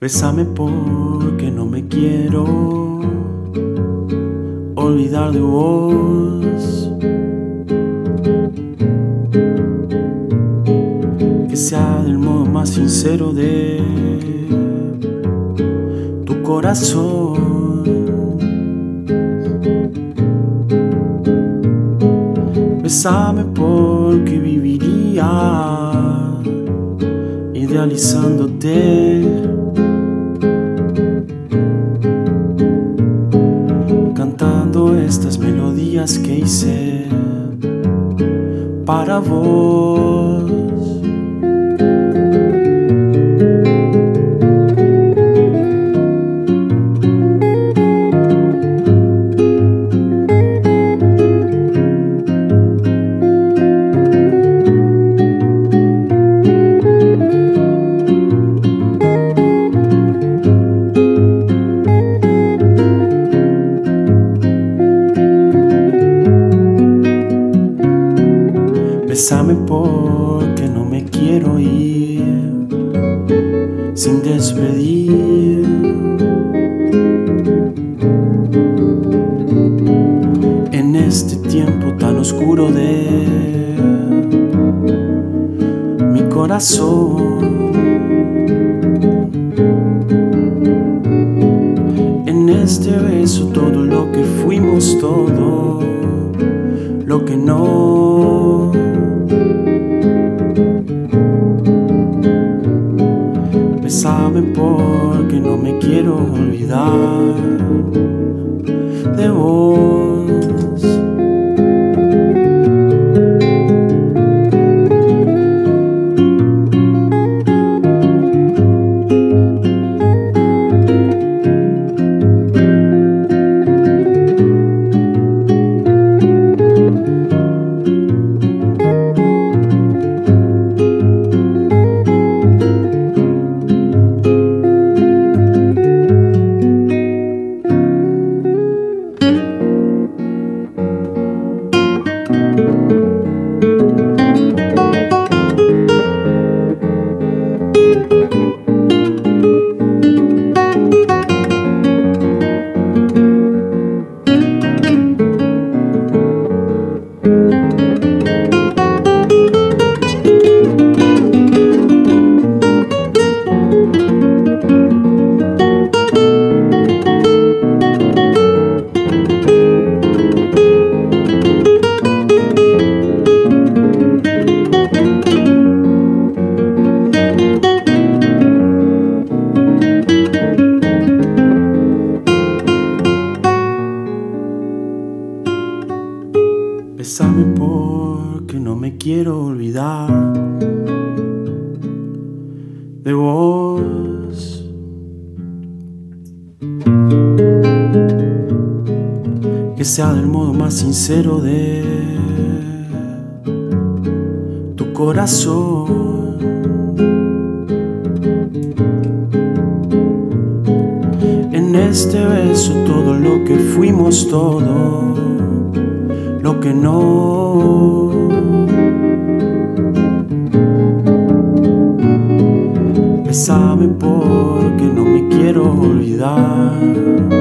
Bésame porque no me quiero olvidar de vos. Que sea del modo más sincero de tu corazón. Bésame porque viviría idealizándote, cantando estas melodías que hice para vos. Bésame porque no me quiero ir sin despedir. En este tiempo tan oscuro de mi corazón, en este beso todo lo que fuimos, todo lo que no. Bésame porque no me quiero olvidar de vos. Bésame porque no me quiero olvidar de vos. Que sea del modo más sincero de tu corazón. En este beso todo lo que fuimos, todo lo que no. Bésame porque no me quiero olvidar